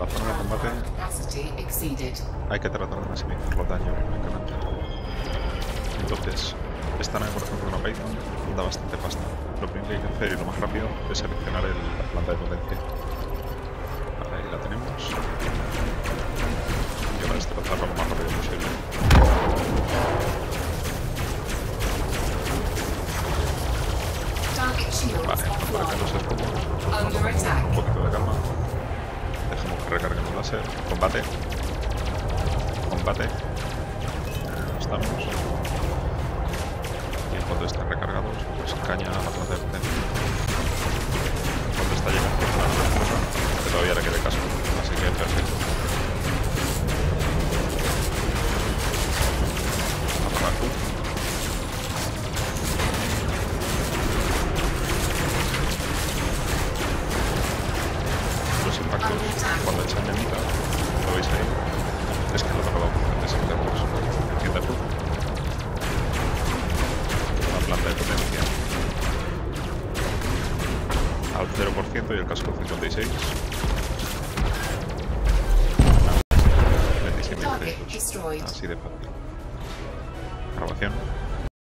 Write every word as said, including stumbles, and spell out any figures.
la zona de combate hay que tratar de maximizar los daños únicamente. Entonces, esta nave, por ejemplo, una Python da bastante pasta. Lo primero que hay que hacer y lo más rápido es seleccionar el, la planta de potencia. Vale, ahí la tenemos. Y ahora destrozarla lo más rápido posible. Vale, para que no se esconda. Un poquito de calma. Dejemos que recarguen el láser. Combate. Combate. Estamos. Y en cuanto estén recargados, pues caña a la planta de potencia. Cuando está llegando a la cosa, que todavía le quede casco. Así que perfecto. Apagar tú. Los impactos, cuando echa enemita, lo veis ahí, es que no toca la opción de sectores. Enciende tú. La planta de potencia al cero por ciento y el casco cincuenta y seis. veintisiete mil créditos. Así de fácil. Grabación.